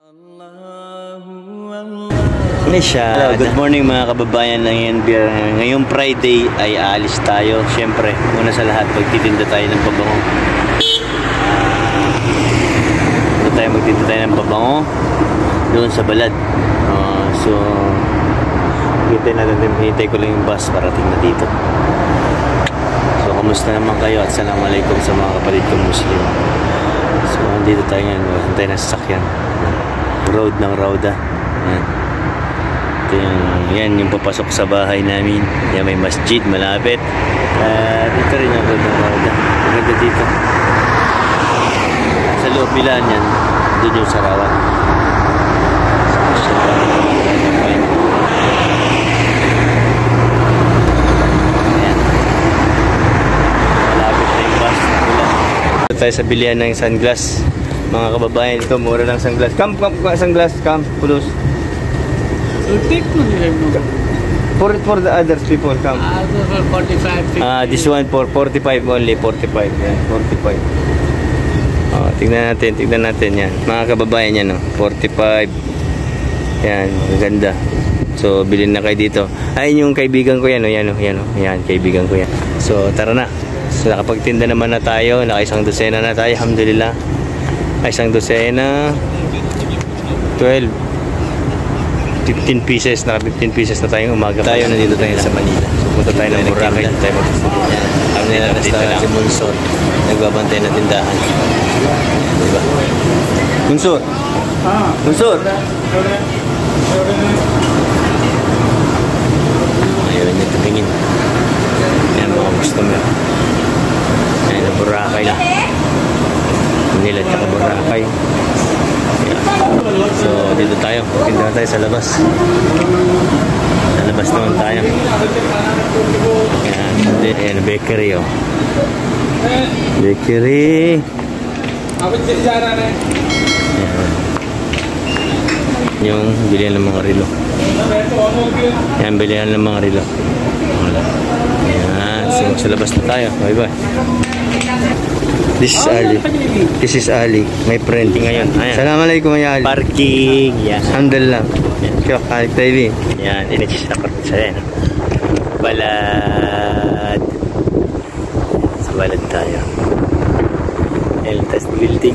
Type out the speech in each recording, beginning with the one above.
Hello, good morning mga kababayan ng NBR. Ngayong Friday ay aalis tayo. Siyempre, una sa lahat, magtitinda tayo ng pabango. Magtitinda tayo ng pabango doon sa Balad. So, hintay ko lang yung bus parating na dito. So, kamusta naman kayo at assalamualaikum sa mga kapatid kong Muslim. So, dito tayo ngayon. Hintay na sasakyan. Road ng Rauda. Yan yung papasok sa bahay namin. Yan, may masjid malapit. Dito rin yung road ng Rauda. Maganda dito. Sa loob bilan yan, doon yung Sarawan. Ayan. Malapit na yung bus. Dito tayo sa bilihan ng sunglass. Mga kababayan, ito mura lang sunglass. Sunglass, pulos. Take For the others people come. For 45. This one for 45 only, 45. Yan, 45. Tignan natin yan. Mga kababayan yan, 45. Yan, maganda. So, bilhin na kayo dito. Ayun yung kaibigan ko yan, yan, kaibigan ko yan. So, tara na. So, nakapagtinda naman na tayo. Naka-isang dosena na tayo, alhamdulillah. Isang dosena 12 15 pieces, naka 15 pieces na tayong umaga. Tayo nandito tayo sa Manila. So punta tayo ng Boracay. Tayo magpupunta. Kami nila restaurant si Munsor. Nagbabantay na tindahan. Diba? Munsor! Munsor! Ayaw niya tumingin. Yan mga customer. Ayan na Boracay lang. Manila at saka Boracay. So dito tayo, tindahan tayo sa labas. Sa labas naman tayo. Ayan, bakery bakery. Ayan. Yung bilihan ng mga relo. Ayan, bilihan ng mga relo. Ayan, so sa labas na tayo. Bye bye. This is Ali, my friend. Ngayon. Assalamualaikum ya Ali. Parking. Yan. Alhamdulillah. Kaya kalik tayo. Yan, initch na korte sa yan. Balad. Sa Balad tayo. Eltas building.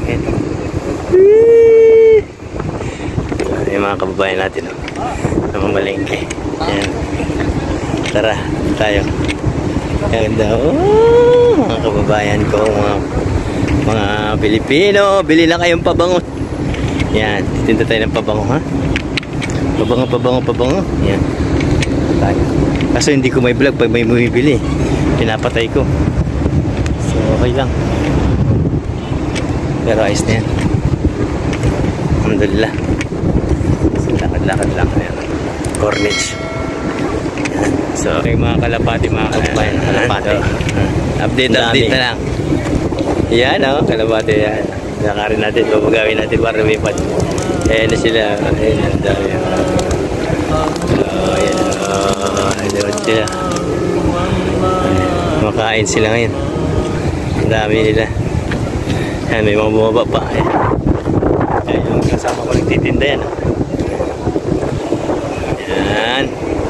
Yung mga kababayan natin. Namamalengke. Yan. Tara, tayo. Ganda. Mga kababayan ko, mga Pilipino, bili na kayong pabango. Yan, titinda tayo ng pabango, ha? Pabango. Yan. Tayo. Kaso hindi ko may vlog pag may bumibili. Pinapatay ko. So, okay lang. Pero ayos na yan. Alhamdulillah. So, lakad lang. Yan. Corniche. Yan. So, yung mga kalapati, kalapati. Update na lang. Yan, kalapati yan. Nakarin natin, babagawin natin para lumipad. Ayan na sila. Ayan, ang dami. Ayan sila. Makain sila ngayon. Ang dami nila. Ayan, may mga bumaba pa. Ayan, yung kasama ko nagtitinda yan. Ayan.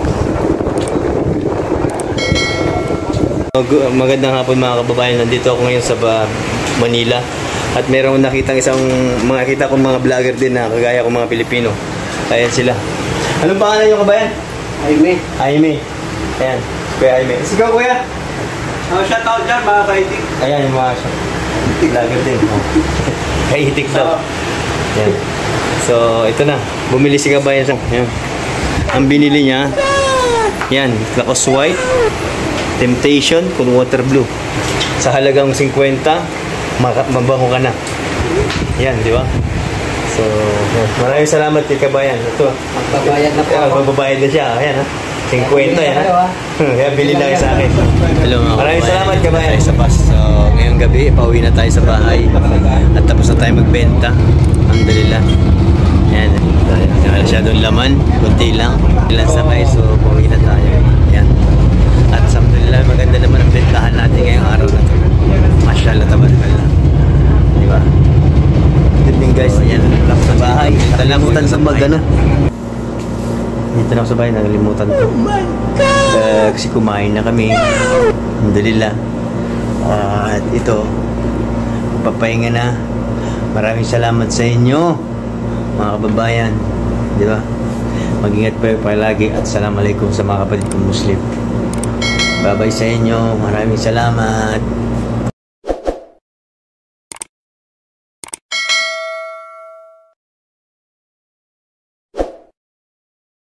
Magandang hapon mga kababayan. Nandito ako ngayon sa Manila. At meron nakitang makita kong mga vlogger din na kagaya kong mga Pilipino. Ayan sila. Anong pangalan nyo kabayan? Aime. Ayan. Kuya Aime. Sigaw kuya. Shout out dyan mga kaitik. Ayan yung mga vlogger din. Kaitik daw. Ayan. So ito na. Bumili si kabayan. Ayan. Ang binili niya. Yan. Lacoste white. Temptation kung water blue. Sa halagang 50. Mabango ka na. Yan, di ba? So, maraming salamat kay kabayan. Ito. Magbabayad na po. Magbabayad na siya. Ayan, 50 yan, ha? Kaya bilhin na sa akin. Hello, mga maraming salamat kabayan. Sa bus. So, ngayong gabi, pauwi na tayo sa bahay. At tapos na tayo magbenta. Alhamdulillah. Ayan. Masyadong laman. Kunti lang. Ilan sakay. So, pauwi na tayo. Ayan. At alhamdulillah, maganda naman ang bentahan natin ngayong araw na ito. Mashallah, tabarakallah. Diba? good evening guys. Yan, sa bahay. Nakalimutan sa mag ano. Dito na ako sa bahay, nakalimutan ko. Kasi kumain na kami. Alhamdulillah. At ito, papahinga na. Maraming salamat sa inyo, mga kababayan. Di ba? Mag-ingat po palagi at assalamualaikum sa mga kapatid kong Muslim. Bye-bye sa inyo. Maraming salamat.